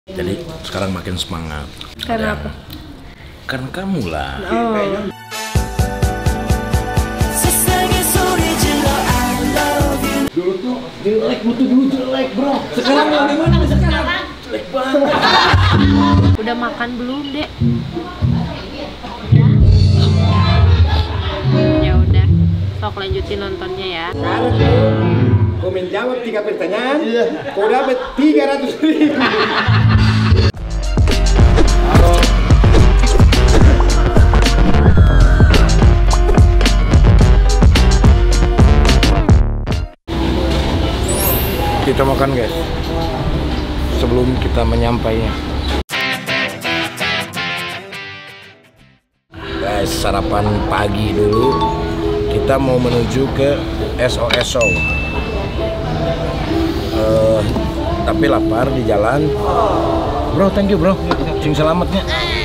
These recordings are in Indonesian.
Jadi sekarang makin semangat. Karena apa? Karena kamu lah. Oh. Dulu tuh jelek, butuh dulu jelek bro. Sekarang gimana sekarang? Jelek banget. Udah makan belum, Dek? Ya udah, sok lanjutin nontonnya ya. Sekarang kau menjawab 3 pertanyaan, kau dapat 300.000. Kita makan guys. Sebelum kita menyampainya. Guys, sarapan pagi dulu. Kita mau menuju ke SOS Show. Tapi lapar di jalan. Bro, thank you bro. Sing selamatnya.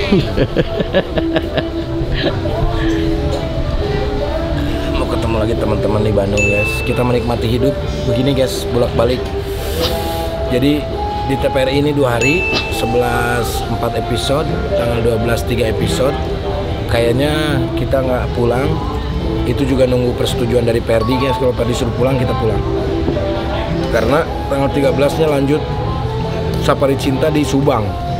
Mau ketemu lagi teman-teman di Bandung guys. Kita menikmati hidup begini guys, bolak-balik. Jadi di TPRI ini 2 hari, 11 4 episode, tanggal 12 3 episode. Kayaknya kita nggak pulang. Itu juga nunggu persetujuan dari Perdi guys. Kalau Perdi suruh pulang, kita pulang. Karena tanggal 13-nya lanjut Safari Cinta di Subang.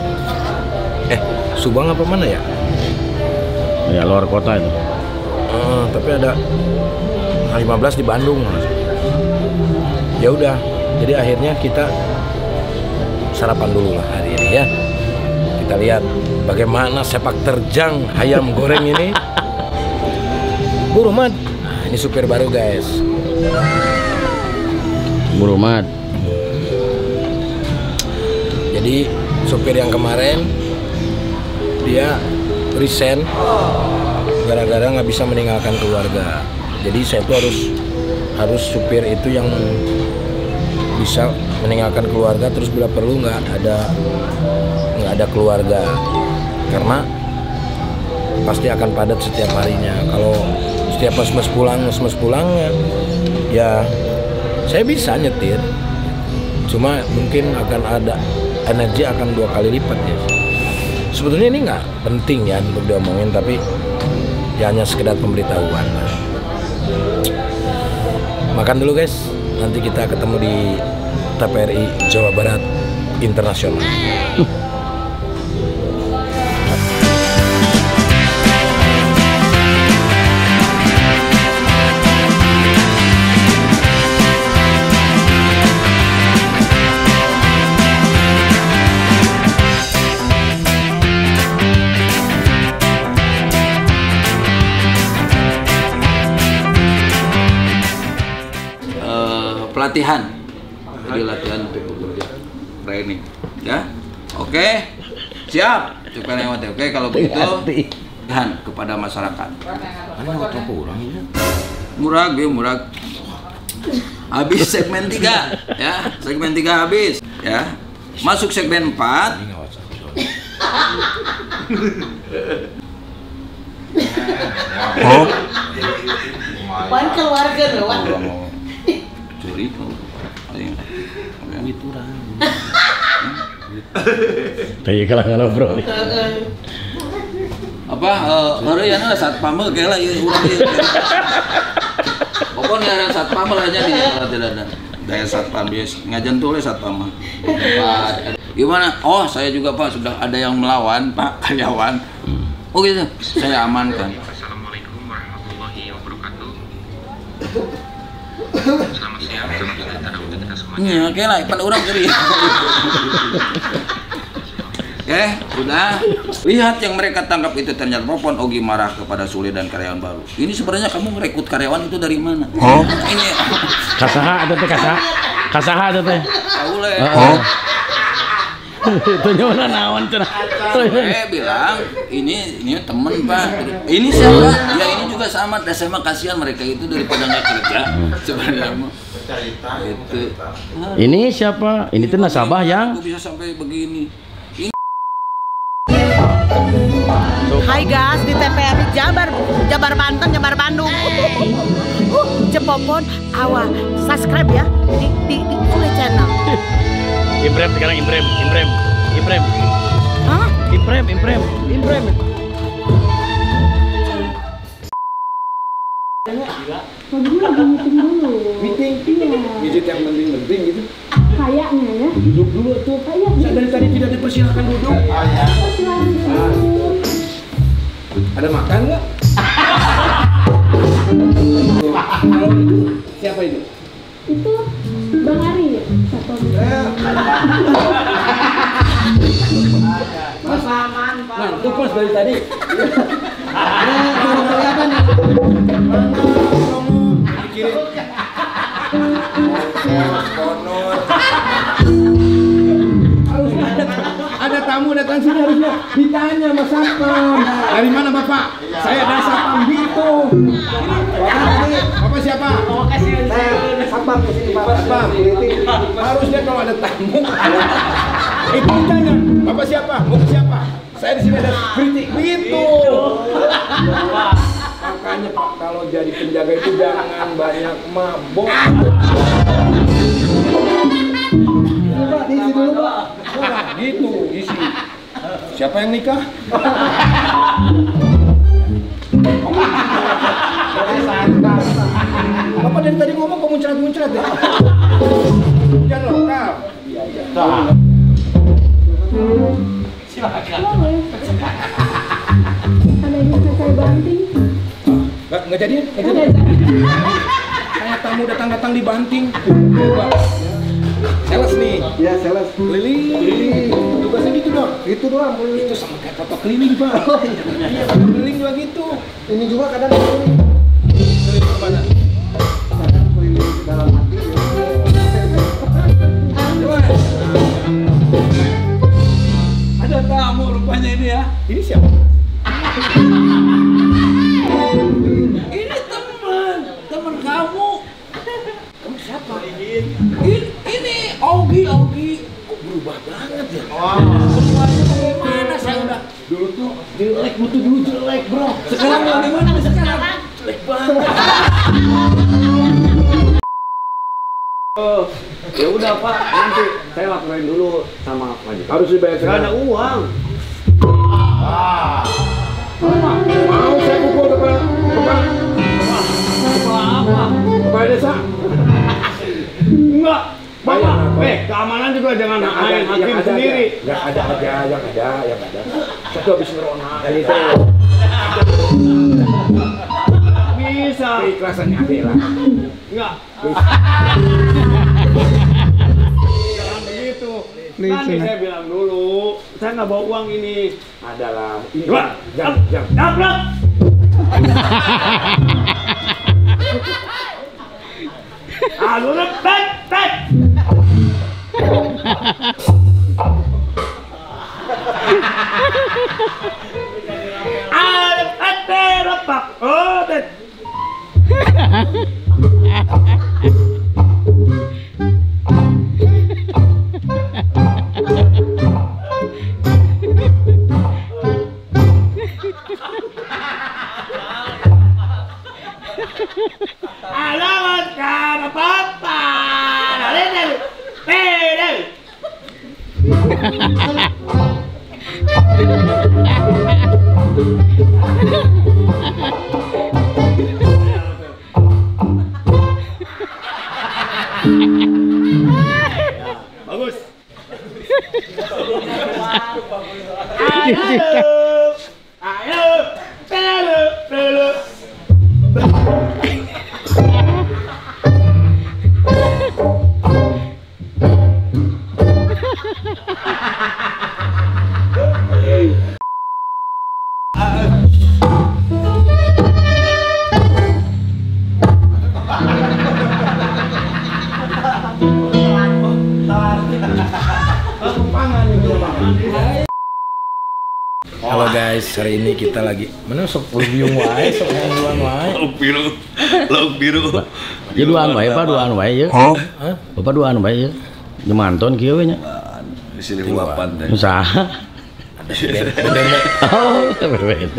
Subang apa mana ya? Ya luar kota itu. Tapi ada 15 di Bandung. Ya udah, jadi akhirnya kita sarapan dulu lah hari ini ya. Kita lihat bagaimana sepak terjang ayam goreng ini. Burumad, ini supir baru guys. Burumad. Jadi supir yang kemarin dia resign gara-gara nggak bisa meninggalkan keluarga. Jadi saya tuh harus supir itu yang bisa meninggalkan keluarga, terus bila perlu nggak ada keluarga, karena pasti akan padat setiap harinya. Kalau setiap mas pulang ya saya bisa nyetir, cuma mungkin akan ada energi akan 2 kali lipat ya. Sebetulnya ini nggak penting ya untuk diomongin, tapi ya hanya sekedar pemberitahuan. Makan dulu guys, nanti kita ketemu di TPRI Jawa Barat Internasional. Pelatihan, jadi latihan untuk bekerja training ya. Oke, siap cukup lewat ya. Oke, kalau begitu pelatihan kepada masyarakat. Murag habis segmen 3 ya, segmen 3 habis ya, masuk segmen 4. Oh, Pan keluarga doang. Curi gitu lah. Tanya kalah bro. apa hari ya satpam ge lah ieu urang ieu. Pokoknya ada satpam aja di tidak ada. Daya satpam bias ngajan tulis satpam. Gimana? Oh, saya juga Pak sudah ada yang melawan Pak karyawan. Oh gitu. Saya amankan. Assalamualaikum warahmatullahi wabarakatuh. Selamat siang, selamat sejahtera untuk kita semuanya. Iya, oke lah, pada orang kiri. Udah. Lihat yang mereka tangkap itu ternyata telepon. Ogi marah kepada Sule dan karyawan baru. Ini sebenarnya kamu merekrut karyawan itu dari mana? Oh. Ini Kasaha ada teh kasaha ada teh. Sule. Oh. Itu nyawa naon cenah. Bilang ini temen Pak. Ini siapa? Ya ini juga sama. Dan saya mah kasihan mereka itu daripada nggak kerja. Sebenarnya mah. Itu. Ini siapa? Ini tuh nasabah yang Aku bisa sampai begini. Hai guys, di TPRI Jabar Banten, Jabar Bandung. Cepopon, awa, subscribe ya di Sule channel. Imprem sekarang Imprem. meeting dulu. Meeting? Iya. Meeting yang penting-penting gitu. Kayaknya ya. Duduk dulu tuh. Saya dari tadi tidak dipersilakan duduk. Silakan dulu. Ada makan nggak? Kalau itu siapa itu? Itu Bang Ari ya? Mas aman, Pak. Ngantuk Mas dari tadi. Kelihatan nih. Pikirin. Harus ada tamu datang sini harusnya ditanya Mas Satpam. Dari mana Bapak? Saya dari Satpam gitu. Bapak siapa? Saya Satpam di sini Pak. Satpam. Harusnya kalau ada tamu itu ditanya, Bapak siapa? Mau ke siapa? Saya di sini ada security gitu. Makanya Pak, kalau jadi penjaga itu jangan banyak mabok. Pak, diisi dulu Pak. Wah, gitu, isi. Siapa yang nikah? Bapak dari tadi ngomong kok muncrat-muncrat ya? Hujan lokal. Iya. Silakan. Ada yang bisa saya banting? Nggak jadi? Kayak tamu datang-datang dibanting. Coba. Sales nih. Ya, sales. Keliling. Tugasnya gitu dong. Itu doang. Itu sama kayak foto keliling, Pak. Iya, foto keliling juga gitu. Ini juga kadang keliling. Keliling kemana? Kadang keliling dalam hati. Ada tamu rupanya ini ya. Ini siapa? Ini teman kamu. Kamu siapa? Ini Ogi. Kok berubah banget ya? Berubahnya bagaimana? Saya udah dulu tuh jelek, dulu jelek bro. Sekarang bagaimana? Sekarang jelek banget. Ya udah Pak, nanti saya laporin dulu sama majikan. Harus dibayar sekarang. Nggak ada uang. Mau saya pukul kepala kepala desa? Enggak. Bapak, keamanan juga jangan main hakim sendiri. Yang ada. Satu habis ngerona. Itu. Bisa. Keikhlasannya ada lah. Enggak. Jangan begitu. Nanti saya bilang dulu, saya nggak bawa uang ini. Adalah. Jangan. Daplok. Aduh, bet. Alamat ka papa. Bagus. Ayo. Halo guys, hari ini kita lagi mana sok biung wae, sok ngomong wae. Lauk biru. Ya duaan wae, Pak, duaan wae ya. Hah? Bapak duaan wae ya. Nyemanton kieu we nya. Di sini uapan teh. Usaha. Oh, berbeda.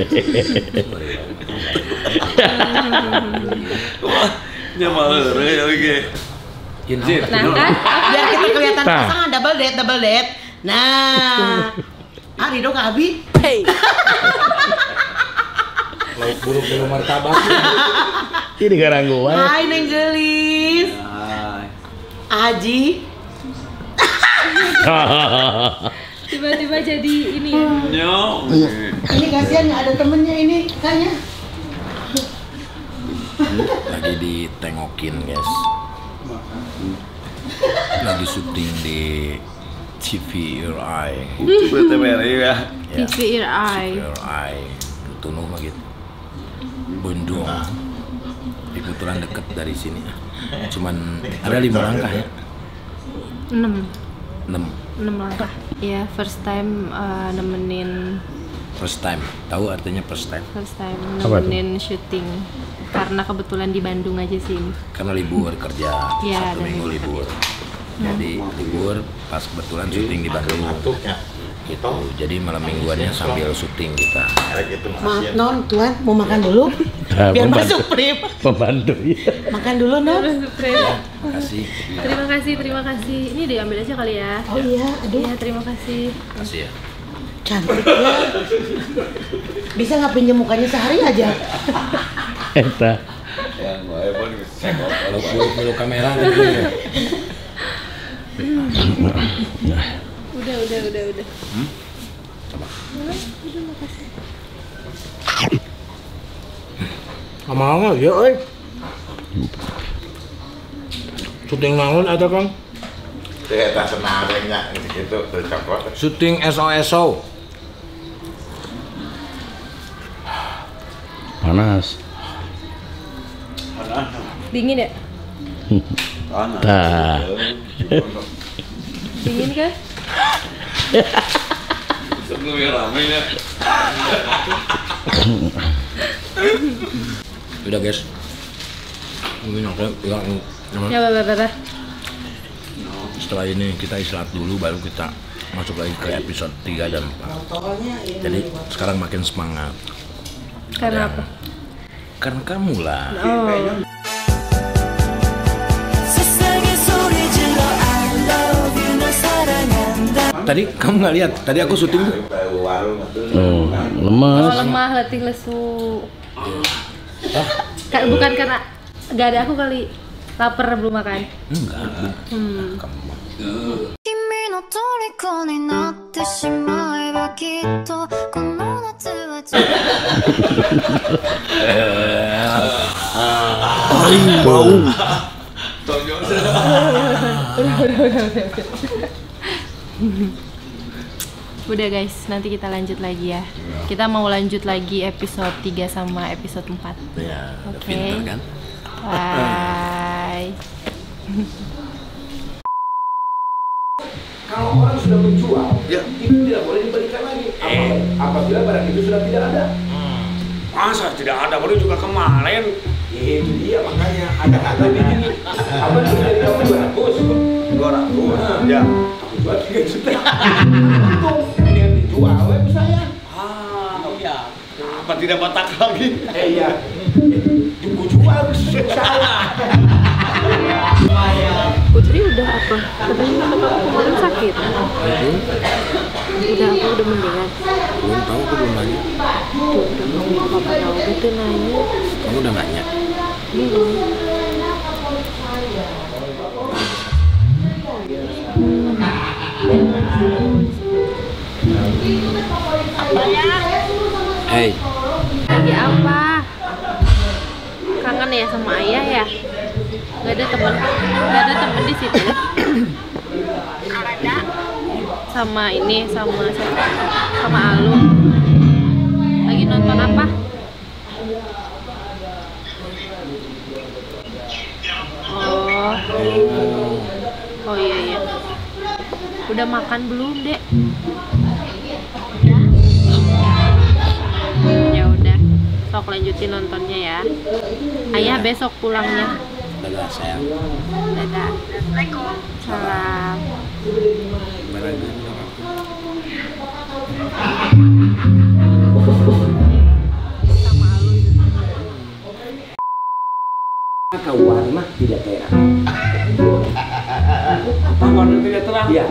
Wah, nyamal ya oke. Nah kan? Biar kita kelihatan pasangan double date. Nah, Ari dong Abi. Hey. Lauk buruk belum martabak. Ini garang gua. Hai Neng Gelis. Aji. Tiba-tiba jadi ini ya. Ini kasihan nggak ada temennya ini kayaknya. Lagi ditengokin guys. Lagi syuting di TVRI. TVRI ya. TVRI. TVRI. Tunuh mah gitu. Bandung. Kebetulan deket dari sini. Cuman ada 5 langkah ya. 6 langkah. Ya, first time nemenin. First time. Tahu artinya first time? First time nemenin syuting. Karena kebetulan di Bandung aja sih ini. Karena libur kerja, ya, 1 minggu libur. Jadi libur pas kebetulan syuting di Bandung. Gitu. Jadi malam mingguannya sambil syuting kita. Maaf Non, Tuan mau makan dulu? Biar masuk Prip. Pembantu ya. Makan dulu Non. Makasih. Terima kasih. Ini diambil aja kali ya. Oh iya, aduh. Iya, terima kasih. Makasih ya. Cantik ya. Bisa nggak pinjam mukanya sehari aja? Eta. Kalau perlu kamera gitu ya. Udah. Coba. Udah, makasih. Ngomong ya, oi. Syuting naon ada Kang? Eta senarenya gitu coklat. Syuting SOSO. Panas. Dingin ya? Tah. Dingin kah? Sebelumnya rame ya. Udah guys. Mungkin aku Ya, bah. Setelah ini kita istirahat dulu baru kita masuk lagi ke episode 3 dan 4. Jadi sekarang makin semangat. Karena apa? Karena kamu lah. Oh. Tadi kamu nggak lihat? Tadi aku syuting tuh. Lemas. Lemah, letih lesu. Bukan karena nggak ada aku kali. Lapar belum makan. Enggak. Kamu. Bau. Udah guys, nanti kita lanjut lagi ya. Kita mau lanjut lagi episode 3 sama episode 4. Ya, udah Oke. pinter kan? Bye. Kalau orang sudah menjual, itu tidak boleh dibalikan lagi. Apabila barang itu sudah tidak ada. Masa tidak ada, baru juga kemarin. Itu dia makanya ada kata begini. Apa itu dari kamu 200? Ya. Aku jual 3 juta. Untung ini yang dijual ya saya. Iya. Apa tidak batak lagi? Iya. Tunggu jual salah. Putri udah apa? Katanya kemarin sakit. Udah mendingan. Belum tahu, aku belum nanya. Udah papa tahu gitu nanya. Kamu udah nanya? Belum. Hey. Lagi apa? Kangen ya sama ayah ya? Gak ada temen di situ. Sama ini, sama Alu. Lagi nonton apa? Oh iya. Udah makan belum, Dek? Ya udah, sok lanjutin nontonnya ya. Ayah besok pulangnya. Dadah sayang. Dadah. Assalamualaikum. Salam. Sama Alu itu. Maka warna tidak terang. Apa warna tidak terang? Iya.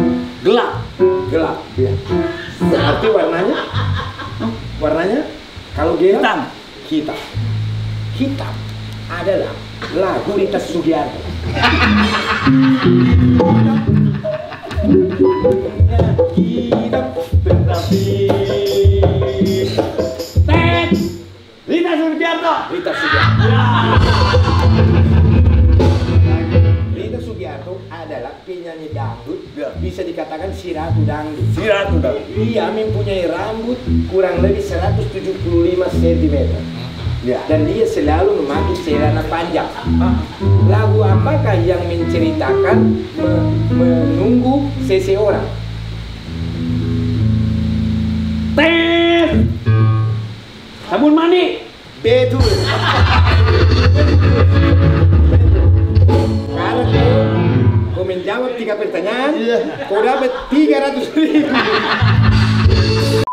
Gelap. Ya. Berarti warnanya Kalau hitam, hitam. Hitam adalah lagu Rita Sugiarto. Hitam tetapi Rita Sugiarto. Rita Sugiarto. Rita Sugiarto adalah penyanyi dangdut, bisa dikatakan si ratu dangdut. Si ratu dangdut. Dia mempunyai rambut kurang lebih 175 cm. Ya. Dan dia selalu memakai celana panjang. Lagu apakah yang menceritakan menunggu seseorang? Tes. Sabun mandi. Betul. Karena kau menjawab 3 pertanyaan, kau dapat 300.000.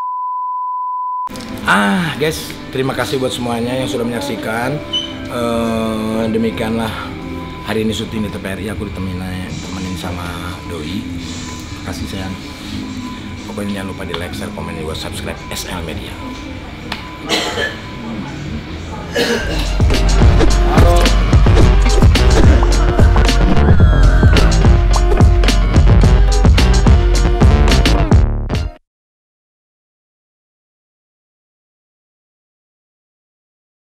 Guys, terima kasih buat semuanya yang sudah menyaksikan. Demikianlah hari ini syuting di TPRI. Aku ditemenin sama Doi. Kasih sayang. Pokoknya jangan lupa di like, share, komen, juga subscribe SL Media. Halo.